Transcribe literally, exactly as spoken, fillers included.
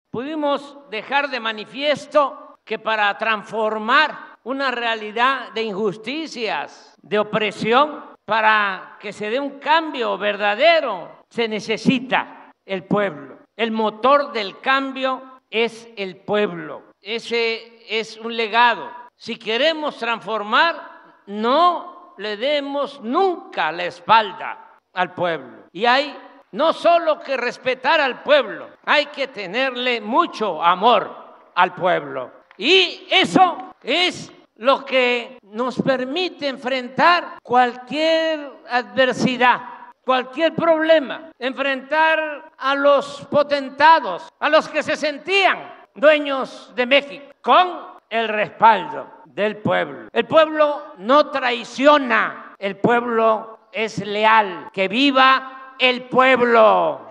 pudimos dejar de manifiesto que para transformar una realidad de injusticias, de opresión, para que se dé un cambio verdadero, se necesita el pueblo. El motor del cambio es el pueblo. Ese es un legado. Si queremos transformar, no le demos nunca la espalda al pueblo. Y hay no solo que respetar al pueblo, hay que tenerle mucho amor al pueblo. Y eso es lo que nos permite enfrentar cualquier adversidad, cualquier problema, enfrentar a los potentados, a los que se sentían dueños de México, con el respaldo del pueblo. El pueblo no traiciona, el pueblo es leal. ¡Que viva el pueblo!